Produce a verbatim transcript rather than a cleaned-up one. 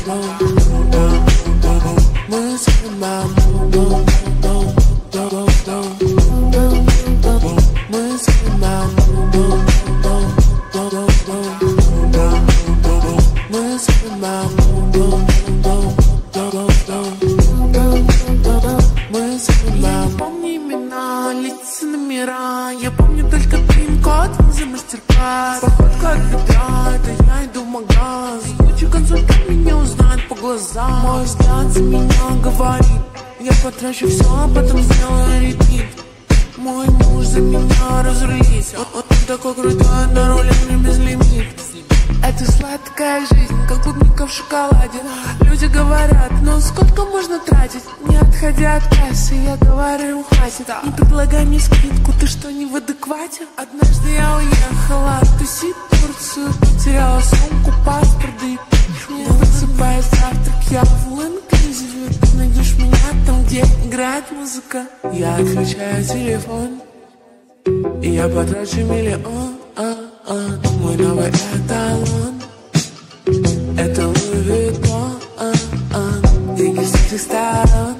Мы снимаем, мы снимаем, мы снимаем, мы снимаем. Помни имена, лица, номера. Я помню только пин-код за мастер-класс. Походка от бедра, это я иду в магаз. Лучший консультант меня узнает по глазам. Мой взгляд за меня говорит: я потрачу все, а потом сделаю репит. Мой муж за меня разрулится. Он, он такой крутой, на руле мне безлимит. Это сладкая жизнь, как клубника в шоколаде. Люди говорят: ну сколько можно тратить? Не отходя от кассы, я говорю: хватит. Не предлагай мне скидку, ты что, не в адеквате? Однажды я уехала тусить в Турцию, потеряла сумку, паспорт, да и мне высыпая завтрак. Я в all-inclusive, ты найдешь меня там, где играет музыка. Я отключаю телефон, и я потрачу миллион. а, а, Мой новый эталон — это Луи Виттон. Деньги с этих сторон.